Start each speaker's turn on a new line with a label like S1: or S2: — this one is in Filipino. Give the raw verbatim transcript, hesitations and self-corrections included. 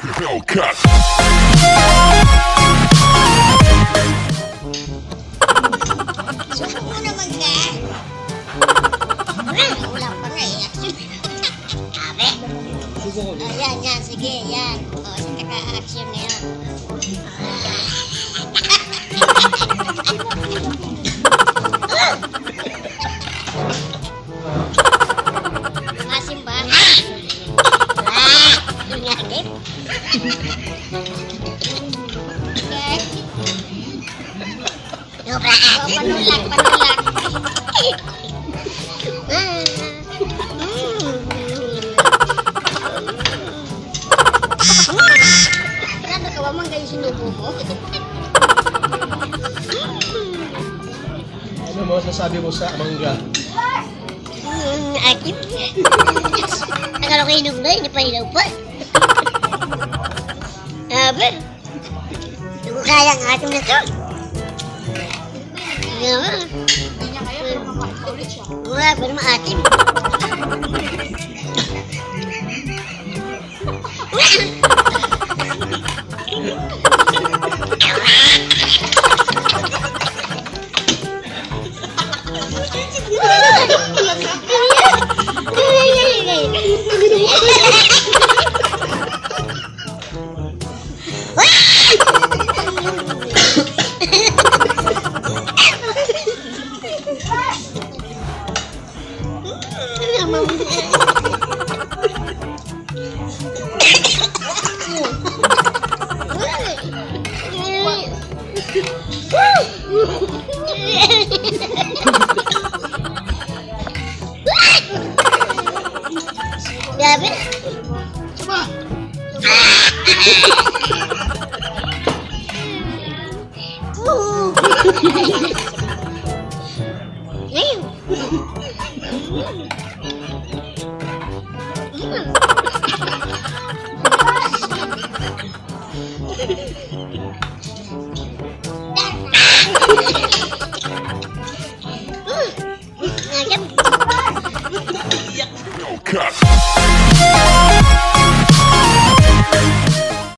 S1: Hellcat.
S2: Suka mo naman ka. Wala pa nga eh. Abe. Ayan, yan. Sige, yan. O, sige ka-action na yun. Asim ba? Ah! Ingakit. Okay. Dobra. O, panulak, panulak. Ano ka, wamang kayo sinubo mo?
S3: Ano mo sasabi mo sa mangga?
S2: Hmm, akit. Akala ko hinog na, hindi pa hinog pa. Abe. Hindi ko kaya ang ating na ito. Hindi naman.
S4: Hindi niya kaya, pero mapakita ulit siya.
S2: Wala, pero maatim. Grabe.
S4: Coba.
S2: Ngayon.
S1: Hellcat.